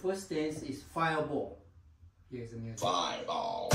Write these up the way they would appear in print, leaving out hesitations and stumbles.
first dance is fireball. Here's the music. Fireball.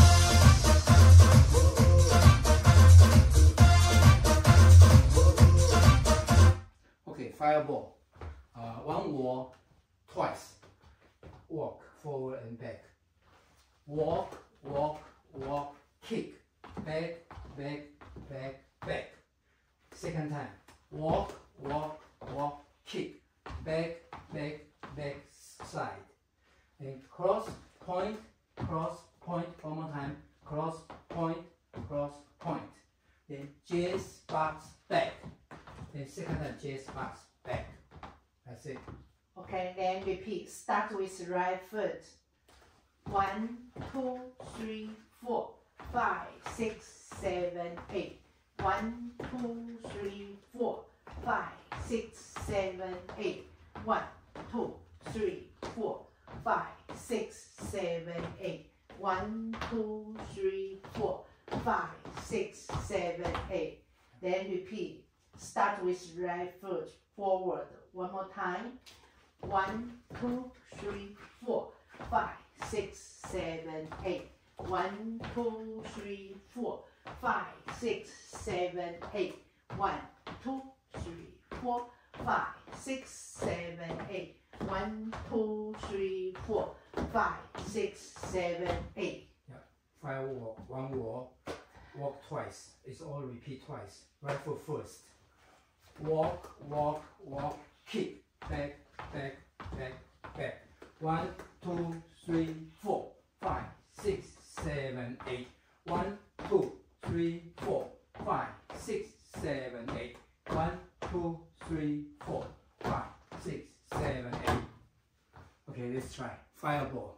Okay, fireball. One wall, twice. Walk forward and back. Walk, walk, walk, kick. Back, back, back, back. Second time. Walk, walk, walk, kick. Back, back, back, side. And cross, point, one more time. Cross, point, point. Then jazz, box, back. Then second time, jazz, box, back. That's it. Okay, then repeat. Start with right foot. 1, 2, 3, 4, 5, 6, 7, 8. 1, 2, 3, 4, 5, 6, 7, 8. 1, 2, 3, 4, 5, 6, 7, 8. 1, 2, 3, 4, 5, 6, 7, 8. Then repeat. Start with right foot forward. One more time. 1, 2, 3, 4, 5, 6, 7, 8. 1, 2, 3, 4, 5, 6, 7, 8. 1, 2, 3, 4, 5, 6, 7, 8. 1, 2, 3, 4, 5, 6, 7, 8. Yeah. Firewall, one wall, walk twice. It's all repeat twice. Right foot first. Walk, walk, walk, kick. Back, back, back, back. 1, 2, 3, 4, 5, 6, 7, 8. 1, 2, 3, 4, 5, 6, 7, 8. 1, 2, 3, 4, 5, 6, 7, 8. Okay, let's try. Fireball.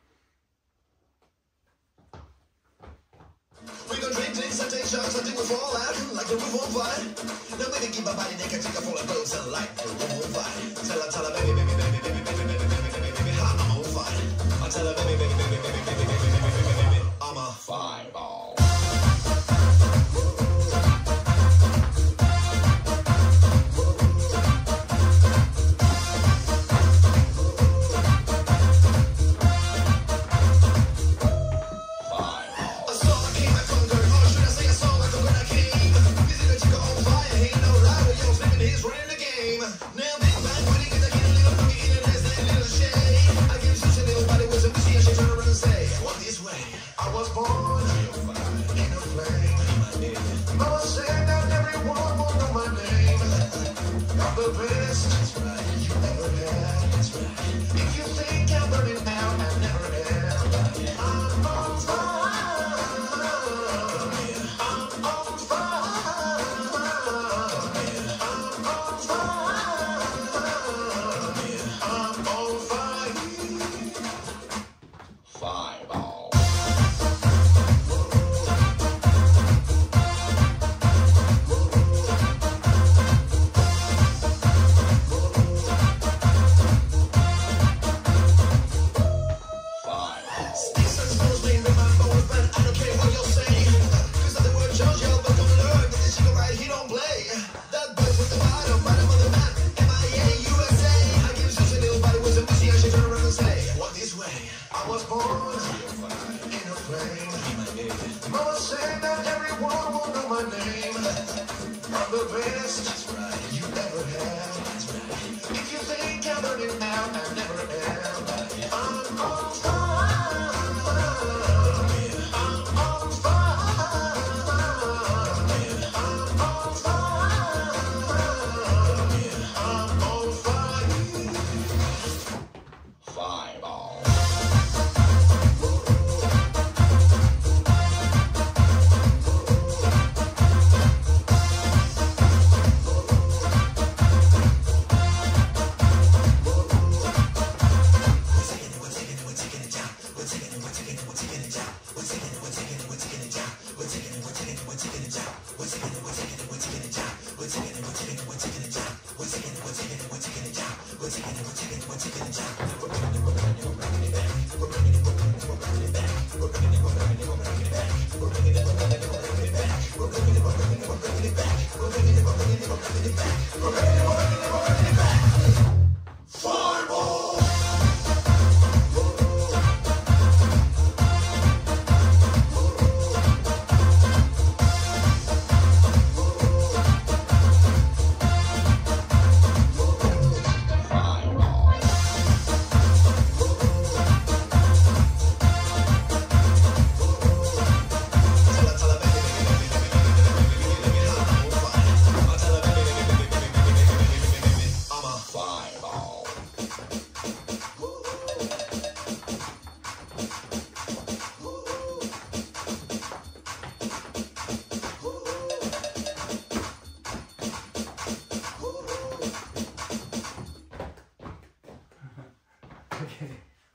We gon' drink drinks and take shots until we fall out like the roof on fire. Now baby, keep my body naked, take a full of boats and light the room on fire. Tell her, baby, baby, baby, baby, baby, baby, baby, baby, baby, I'm on fire. I tell her, baby, baby, baby, baby, baby, baby, baby, baby, baby, I'm a fireball.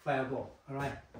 fireball. All right.